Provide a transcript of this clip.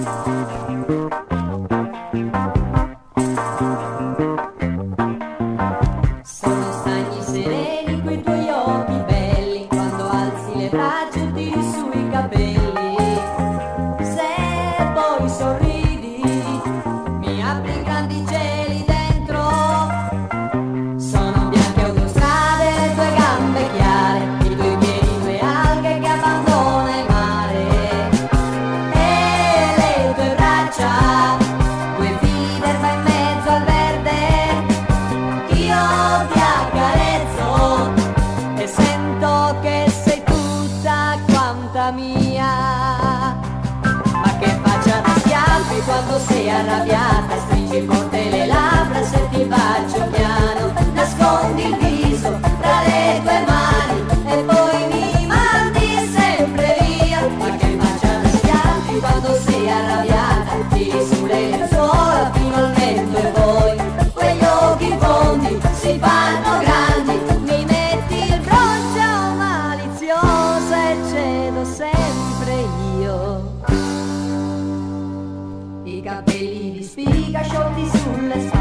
Sono stagni sereni quei tuoi occhi belli, quando alzi le braccia e tiri sui capelli. Se poi sorridi, mi apri grandi cieli dentro. Sono bianche autostrade, le tue gambe chiare, i tuoi piedi, due alghe che abbandona il mare. E le tue braccia, due fili d'erba in mezzo al verde. Io ti accarezzo e sento che sei tutta quanta mia. Ma che faccia da schiaffi quando sei arrabbiata, stringi forte le labbra se ti bacio piano, nascondi il viso tra le tue mani e poi mi mandi sempre via. Ma che faccia da schiaffi quando sei arrabbiata, tiri sulle lenzuola fino al mento e poi quegli occhi fondi si fanno grandi, mi metti il broncio malizioso e cedo sempre io. I capelli di spiga sciolti sulle spalle,